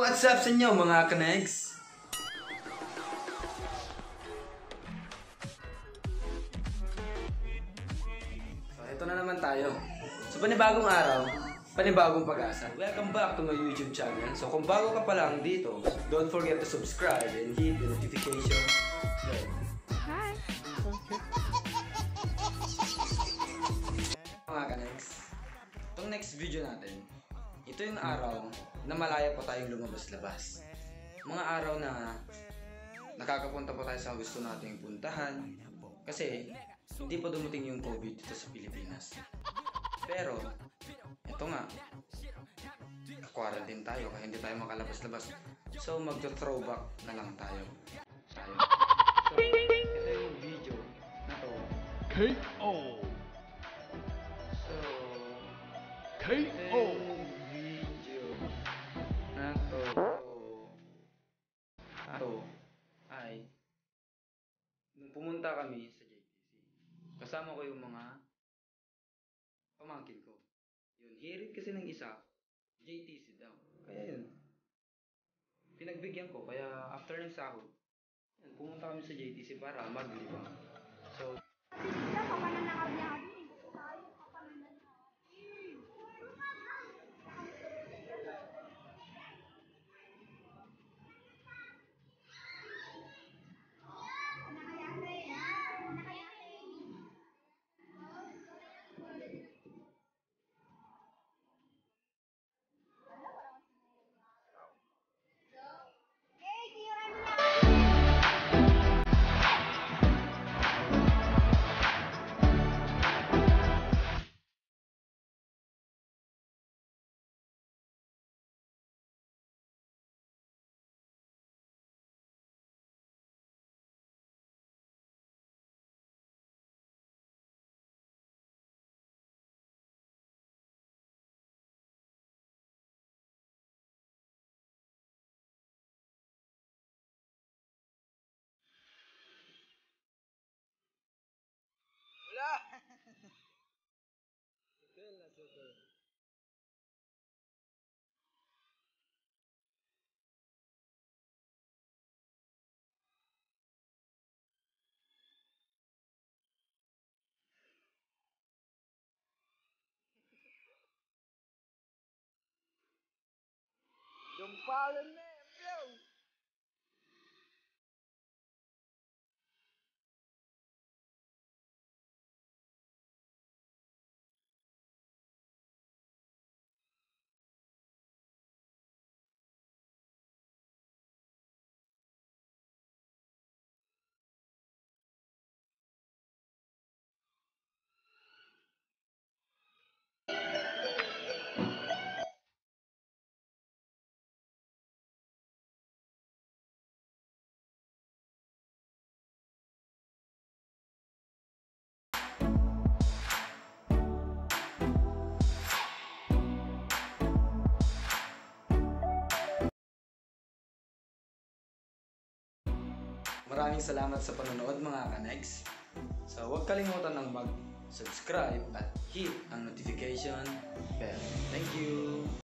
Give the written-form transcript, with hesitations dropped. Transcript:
What's up sa inyo mga kanegs? So ito na naman tayo. So panibagong araw, panibagong pag-asa. Welcome back to my YouTube channel. So kung bago ka pa lang dito, don't forget to subscribe and hit the notification bell. Hi! Mga kanegs, itong next video natin, ito yung araw na malaya pa tayong lumabas-labas. Mga araw na nakakapunta pa tayo sa gusto nating puntahan kasi hindi pa dumating yung COVID dito sa Pilipinas. Pero, ito nga, quarantine tayo kaya hindi tayo makalabas-labas. So, magto-throwback na lang tayo. So, ito yung video na to. KO. So, KO. Ay nung pumunta kami sa JTC, kasama ko yung mga pamangkin ko. Yun, hirit kasi ng isa, JTC daw. Kaya yun, pinagbigyan ko. Kaya after ng sahod, yun, pumunta kami sa JTC para maglibang. So, Jumpalan na bro. maraming salamat sa panonood mga kanegs. So, huwag kalimutan ng mag-subscribe at hit ang notification bell. Thank you!